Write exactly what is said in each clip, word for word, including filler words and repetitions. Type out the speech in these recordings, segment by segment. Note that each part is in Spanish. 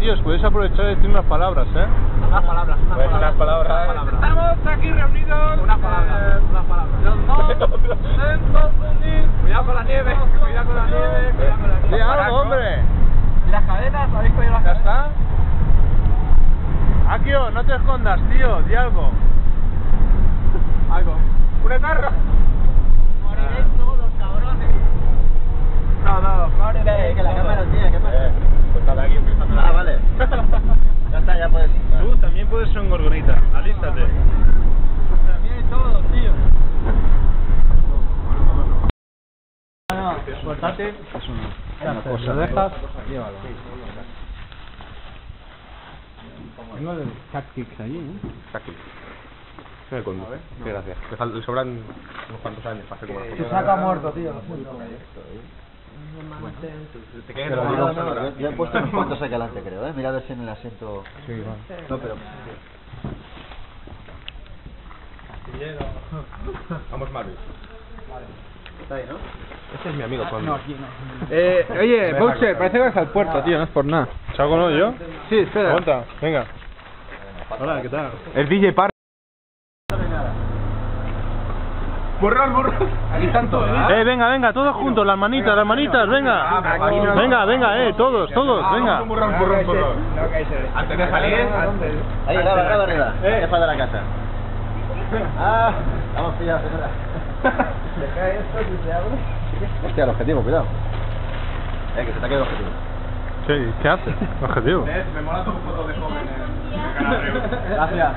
tíos, podéis aprovechar de decir unas palabras, ¿eh? Unas palabras, unas Pues unas palabras. palabras. Estamos aquí reunidos. Unas palabras, unas palabras. Los dos Cuidado con la nieve, cuidado con la nieve, cuidado con la nieve. ¡Sí, algo, hombre! ¿Y las cadenas? ¿Habéis cogido las ¿Ya cadenas? está? Akio, no te escondas, tío, di algo. Algo. ¡Un carro! Moriréis todos, cabrones. No, no, moriréis. Que la cámara tiene, ¿qué pasa? Eh, pues está aquí empezando. Ah, vale. Ya está, ya puedes. Tú también puedes ser un gorgonita, alístate. También todos, tío. No, portátil. Es una, una ¿Lo cosa. dejas? Llévalo. Tengo el cupcakes allí, ¿eh? Aquí. Sí, con... Qué gracias. Le, fal- le sobran unos cuantos años para hacer como Se saca muerto, tío. Te Pero no, no, no, yo, yo he puesto unos cuantos aquí adelante, creo, ¿eh? Mira a ver si en el asiento. Sí, vale. No, pero. Vamos, Marvis. Está ahí, ¿no? Este es mi amigo, Juan. No, aquí no. Eh, oye, Boucher, parece que vas al puerto, tío, no es por nada. ¿Salgo no yo? Sí, espera. Aguanta, venga. Hola, ¿qué tal? El D J Par. Burrón, burrón. Aquí están todos, ¿eh? Eh, venga, venga, todos juntos, las manitas, las manitas, venga. Venga, venga, eh, todos, todos, venga. Burrón, burrón, burrón. Antes de salir. Ahí, graba, graba arriba. Jefa de la casa. Ah, vamos pillados, señora. Hostia, el objetivo, cuidado. Eh, que se te quede el objetivo. Sí, ¿qué hace? Objetivo. Me mola tu foto de joven en Canario. Gracias.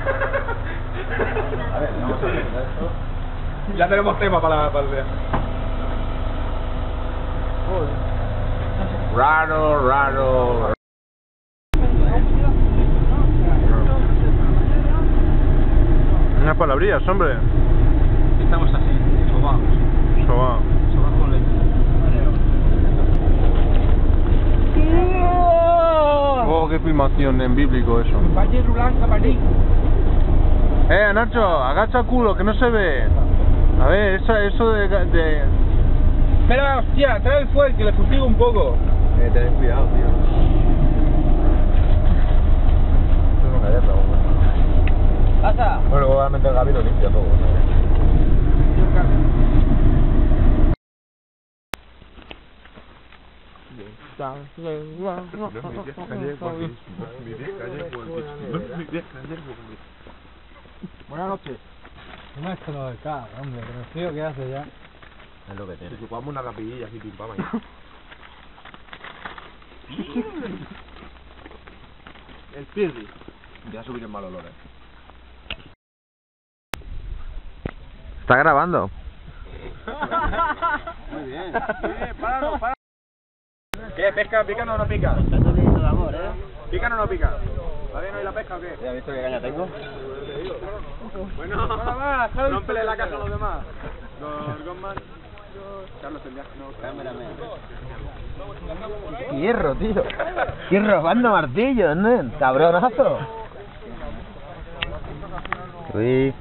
A ver, vamos a ver esto. Ya tenemos tema para, la, para el día. Raro, raro. Unas palabrillas, hombre. Estamos así, sobados. Sobao. Sobados con leche. Oh, qué filmación en bíblico eso. Valle Rulán, Cabarí. Eh, Nacho, agacha culo, que no se ve. A ver, eso, eso de, de... Espera, hostia, trae el fuel, que le fustigo un poco. Eh, ten cuidado, tío. Esto es una galleta, bueno. ¿Pasa? Bueno, luego voy a meter el gabino limpio todo. Buenas noches. No es que no del carro, hombre, pero el frío que hace ya. Es lo que tiene. Si jugamos una rapidilla así, pim pam ahí. El pirri. Ya subir el mal olor, eh. Está grabando. Muy bien. Eh, páralo, páralo. ¿Qué? ¿Pesca? ¿Pica o no pica? Está todo de amor, ¿eh? ¿Pica o no pica? ¿Va bien hoy la pesca o qué? ¿Ya has visto qué caña tengo? Bueno, va, rómpele la casa a los demás. Gorgonman. Carlos, el viaje, no. Cámaramen. Hierro, tío. Estoy robando martillos, ¿no? Cabronazo. Uy.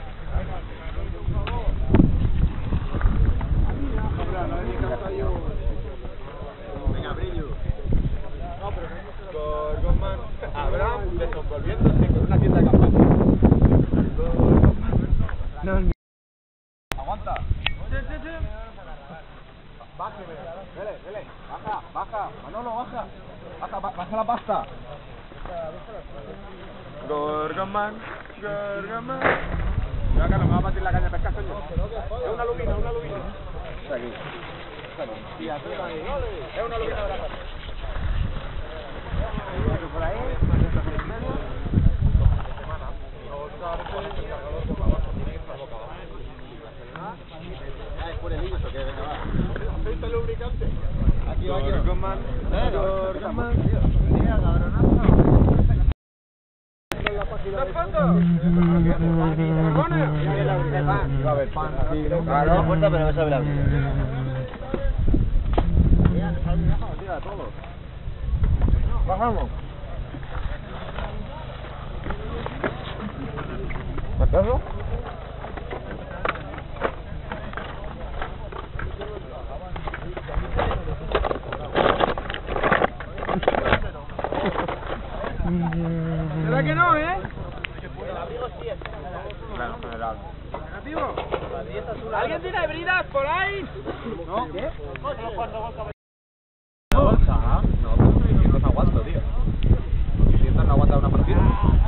Venga, brillo. Gorgonman. Abraham desenvolviéndose con una tienda de campaña. No, Aguanta. Bájeme. Dele, dele. Baja, baja. Manolo, baja. Baja, ba- baja la pasta. Gorgonman. Gorgonman. Mira, Carlos, me va a partir la caña de pescar, coño. Es una lubina, una lubina. Está aquí. Y atrás ahí. Es una lubina de la caña. Por ahí. ¿Por el hillo o qué? Venga, va. ¿Aceite lubricante? Aquí va, aquí. Gorgonman. Gorgonman. Mira, cabronazo. Iba a haber pan aquí, ¿no? Claro, la puerta, pero no sabe la vida. Bajamos. ¿Matarlo? ¿Verdad que no, eh? Claro, general. Negativo. ¿Alguien tiene bridas por ahí? No. ¿Qué? ¿Una bolsa? No, seiscientos aguanto, tío. seiscientos no aguanta una partida.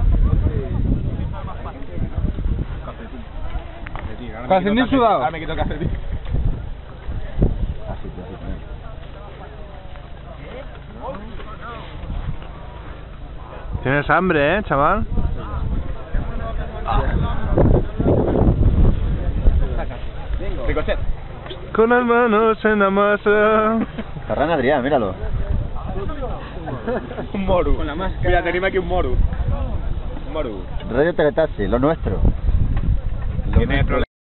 Calcetín. Ahora me Calcetín quito el sudado. Ahora me quito el calcetín. Así, así, así. Tienes hambre, ¿eh, chaval? Ricochet. Con las manos en la masa. Ferran Adrià, míralo. Un moru. Con la máscara. Mira, tenemos aquí un moru. Un moru. Radio Teletaxi, lo nuestro. Lo Tiene nuestro. problemas.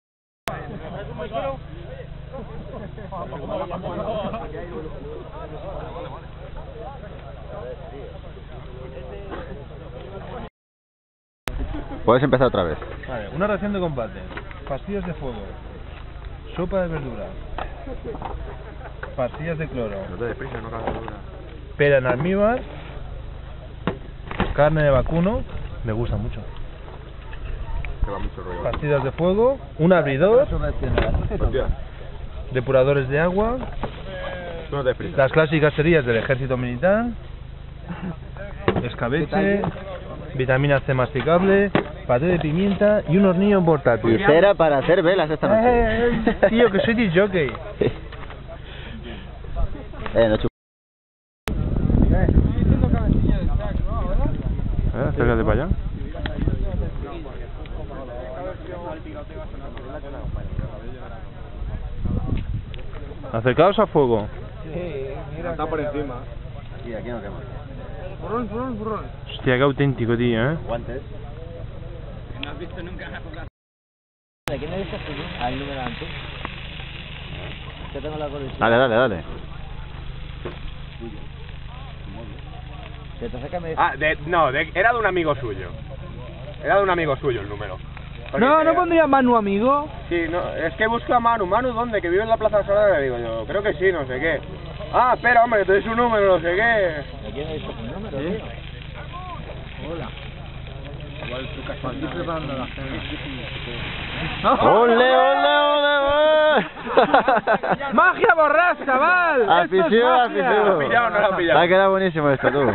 Puedes empezar otra vez. Vale, una ración de combate. Pastillas de fuego. Sopa de verdura. Pastillas de cloro. No te desprisa, no cagas dura. Pera en almíbar. Carne de vacuno. Me gusta mucho. Te va mucho rollo. Pastillas de fuego. Un abridor. Hostia, Depuradores de agua. tú no te desprisa. Las clásicas cerillas del ejército militar. Escabeche. Vitamina C masticable. Paté de pimienta y un hornillo portátil. Y cera para hacer velas esta noche. Eh, eh, tío, que soy disc jockey. Eh, no chup- Eh, acércate para allá. Acercaos a fuego. Está por encima. Aquí, aquí no quema. Burrón, burrón, burrón. Hostia, qué auténtico, tío, eh. Guantes. No has visto nunca una cosa. ¿De quién eres tú? Ahí no me dan tú. Que tengo la curiosidad. Dale, dale, dale. Que te saca me... Ah, de, no, de, era de un amigo suyo. Era de un amigo suyo el número. Porque No, te- no pondría Manu, amigo. Sí, no, es que busco a Manu. ¿Manu dónde? Que vive en la Plaza de Solana. Le digo yo, creo que sí, no sé qué. Ah, espera, hombre, que te doy su número, no sé qué. ¿De quién eres tu número, tío? Hola. Aquí preparando la cena. ¡Ole, ole, ole, ole! ¡Magia borrás, chaval! ¡Esto es Afición, magia! afición. ¿La has pillado o no la has pillado? Te ha quedado buenísimo esto, tú.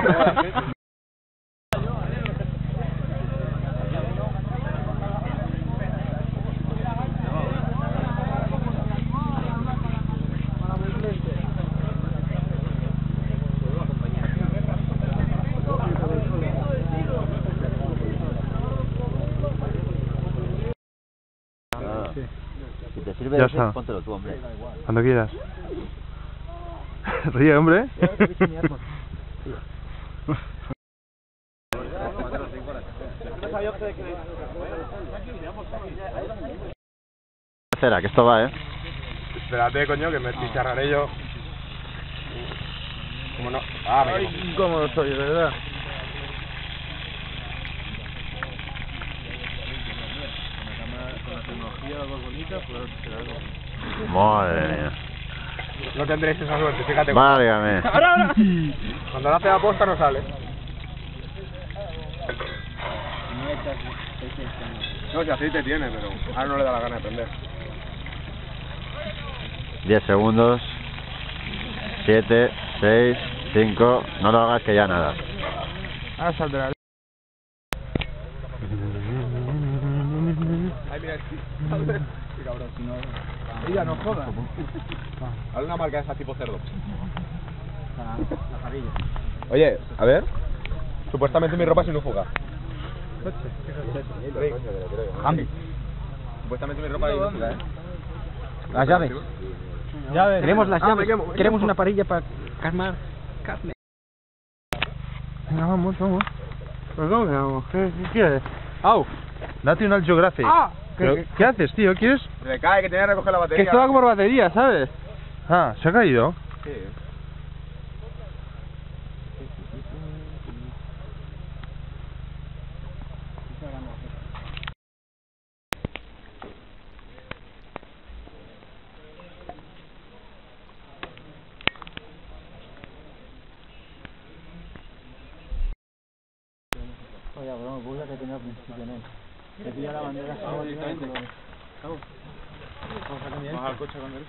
Si te sirve Ya de ese, está. póntelo tú, hombre. Cuando quieras. Ríe, hombre. Cera, que esto va, ¿eh? Espérate, coño, que me chicharraré yo. ¿Cómo no? Ah, me quemo. ¿Cómo estoy, de verdad? Madre mía. No tendréis esa suerte, fíjate. Válgame. ¡Ahora, ahora! Cuando lo hace a posta no sale. No, si aceite tiene, pero ahora no le da la gana de prender. diez segundos. siete, seis, cinco. No lo hagas que ya nada. Ahora saldrá. Ay, mira, sí. Qué cabrón, si no... Mira, no jodas. Hazle una marca de esa tipo cerdo. Oye, a ver. Supuestamente mi ropa es inúfuga. Supuestamente mi ropa es inúfuga, ¿eh? Las llaves. Llaves. Queremos las Ah, me llaves. quemo, me Queremos quemo. una parrilla para calmar carne. Venga, vamos, vamos. ¿Pero cómo que vamos? ¿Qué, qué quieres? ¡Au! National Geographic. ¡Ah! ¿Pero Que, qué haces, tío? ¿Quieres? Se cae, que tenía que recoger la que batería. esto va como batería, ¿sabes? Ah, ¿se ha caído? Sí. Oye, broma, pues la que tenía al principio, ¿no? Te pilla la bandera. Vamos al coche con el...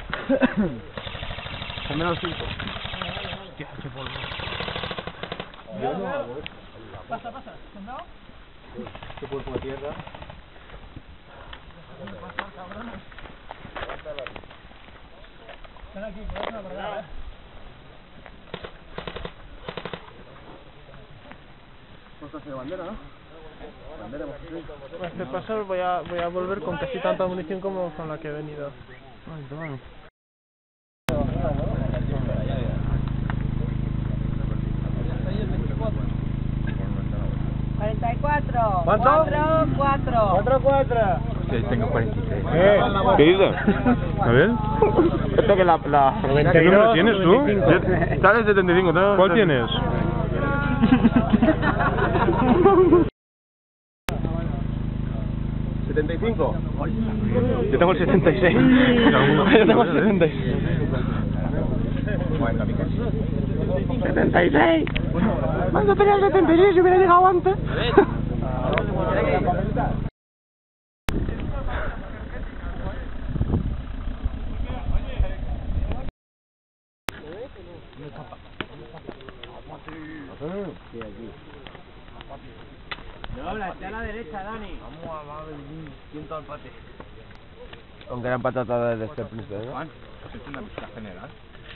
Al menos cinco. Hostia, qué polvo. Pasa, pasa. ¿Sentado? Qué cuerpo de tierra. Ven aquí, que vas a la verdad, ¿eh? Puestos de bandera, ¿no? Bandera, hemos hecho. Este paso voy a, voy a volver con casi tanta munición como con la que he venido. Ay, toma. cuarenta y cuatro. ¿Cuánto? cuatro, cuatro. cuatro, cuatro. Sí, tengo cuarenta y seis. Eh, ¿Qué dices? A ver. Esto que la... la ¿Qué número tienes tú? Dale setenta y cinco, ¿no? ¿Cuál tienes? ¿setenta y cinco? Yo tengo el setenta y seis. Yo tengo el setenta y seis. setenta y seis. ¿Cuándo tenía el setenta y seis si hubiera llegado antes? No, la está a la derecha, Dani. Con gran patata desde este príncipe, ¿no? Juan, pues es una pista general.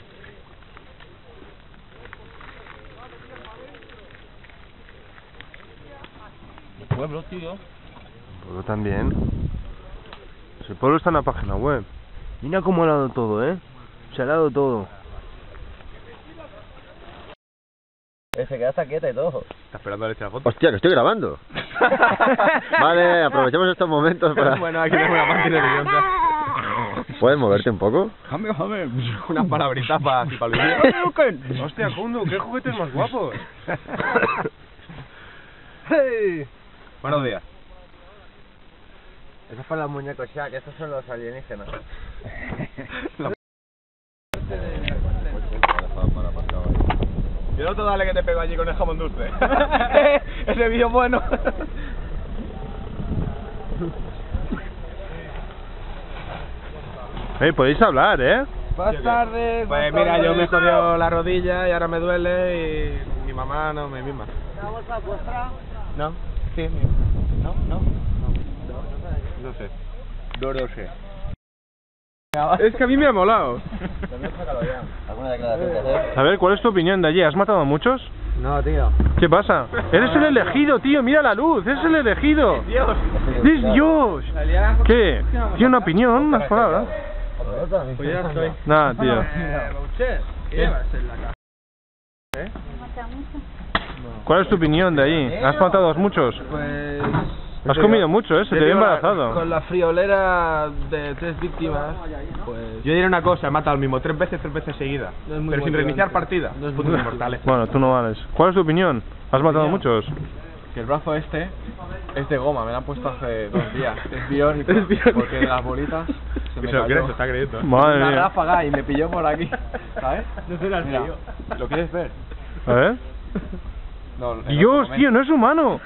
Pueblo, tío. El pueblo también. El pueblo está en la página web. Mira cómo ha dado todo, ¿eh? Se ha dado todo. Se queda hasta quieta y todo. Está esperando a le eche la foto. Hostia, que estoy grabando. Vale, aprovechemos estos momentos para... Bueno, aquí tengo una máquina de guionza. ¿Puedes moverte un poco? Jame, jame. Unas palabritas para así para el Hostia, Kundu, qué juguetes más guapos. ¡Hey! Buenos días. Esos son los muñecos ya, que estos son los alienígenas. Y el otro dale que te pego allí con el jamón dulce. Ese vídeo es bueno. Hey, podéis hablar, ¿eh? Buenas tardes. Pues mira, yo me jodió la rodilla y ahora me duele y mi mamá no me mima. ¿La bolsa vuestra? ¿No? Sí, mi... ¿No? ¿No? No sé. No lo sé. Es que a mí me ha molado. ¿Alguna declaración que hacer? A ver, ¿cuál es tu opinión de allí? ¿Has matado a muchos? No, tío. ¿Qué pasa? Eres el elegido, tío, mira la luz, eres el elegido. Dios. ¡Es Dios! ¿Qué? ¿Tiene una opinión? ¿Unas palabras? Pues ya estoy. Nada, tío. Boucher, ¿qué llevas en la casa? ¿Eh? ¿Cuál es tu opinión de allí? ¿Has matado a muchos? Pues... Has comido mucho, ¿eh? Se te ve embarazado. Con la friolera de tres víctimas, pues... Yo diré una cosa, he matado al mismo tres veces, tres veces seguidas. Pero sin reiniciar partida. No es muy mortales. Bueno, tú no vales. ¿Cuál es tu opinión? ¿Has matado a muchos? Que el brazo este es de goma, me lo han puesto hace dos días. Es biónico, porque de las bolitas se me cayó. Se está creyendo. Madre Una mía. ráfaga y me pilló por aquí, ¿sabes? No sé el Mira, ¿lo quieres ver? A ver. No, en otro Dios, momento. tío, no es humano.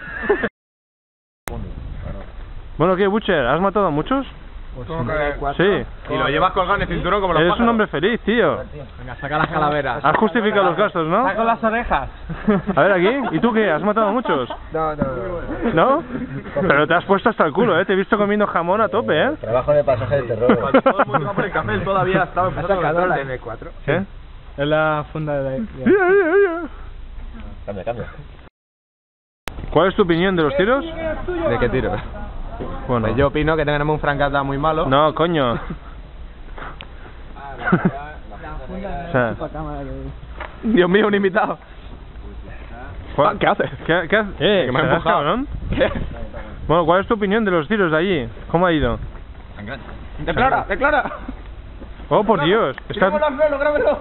Bueno, ¿qué, Butcher? ¿Has matado a muchos? ¿Cómo que? Sí. Y lo llevas colgado en el cinturón como los Eres un pájaros. hombre feliz, tío. Venga, saca las calaveras. Has justificado los gastos, ¿no? Saca las orejas. A ver, aquí. ¿Y tú qué? ¿Has matado a muchos? No, no, no. ¿No? Pero te has puesto hasta el culo, ¿eh? Te he visto comiendo jamón a tope, ¿eh? Trabajo de pasaje de terror. Cuando todo el mundo va por el café, él todavía estaba empezando sacado con la el eme cuatro. ¿Qué? Es la funda de la... Ya, ya, ya. Cambia, cambia. ¿Cuál es tu opinión de los tiros? ¿De qué tiro? Bueno. Pues yo opino que tenemos un francata muy malo. No, coño. O sea, Dios mío, un invitado. ¿cuál- ¿Qué haces? ¿Qué, qué haces? Eh, Que me ha ¿serás empujado. cabrón? ¿Qué? Bueno, ¿cuál es tu opinión de los tiros de allí? ¿Cómo ha ido? Declara, declara. Oh, por Dios. Estás... Grábelo al suelo, grábelo.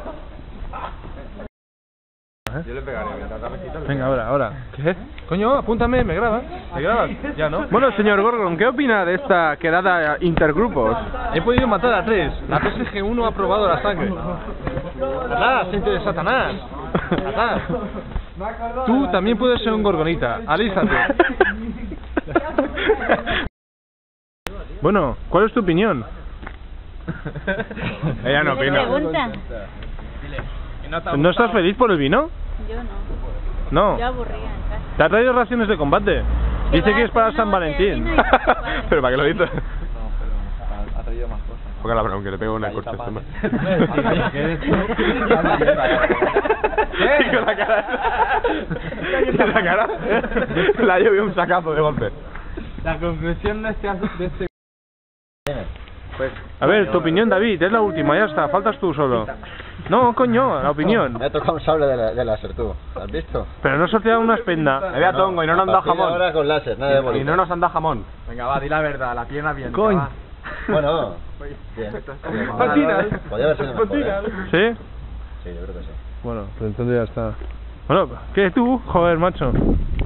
¿Eh? le pegaré, me Venga, ahora, ahora. ¿Qué? Coño, apúntame, me grabas. ¿Me grabas? Ya, ¿no? Bueno, señor Gorgon, ¿qué opina de esta quedada intergrupos? He podido matar a tres. La P S G uno ha probado la sangre. Atrás, gente de Satanás. Atrás. Tú también puedes ser un gorgonita. Alízate. Bueno, ¿cuál es tu opinión? Ella no ¿Qué opina. pregunta? ¿No estás feliz por el vino? Yo no. No. Yo aburría en casa. ¿Te ha traído raciones de combate? ¿Qué Dice va? que es para Una San botella de Valentín. vino y vale. Pero ¿para qué lo dices? Ha traído más cosas. Porque la broma, que le pego una corte este hombre. ¿Qué? Con la cara. ¿Con la cara? La llevé un sacazo de golpe. La conclusión de este de este A ver, tu opinión, David, es la última, ya está, faltas tú solo. No, coño, la opinión. Me ha tocado un sable de, la, de láser, tú. ¿Has visto? Pero no sorteado una espenda. Había tongo y no nos han dado jamón. Ahora con láser, nada de Y bolita. no nos han dado jamón. Venga, va, di la verdad, la pierna bien. Coño. Bueno, bien. Patinas. Podría haber sido mejor, ¿eh? ¿Sí? Sí, yo creo que sí. Bueno, pues entonces ya está. Bueno, ¿qué tú? Joder, macho.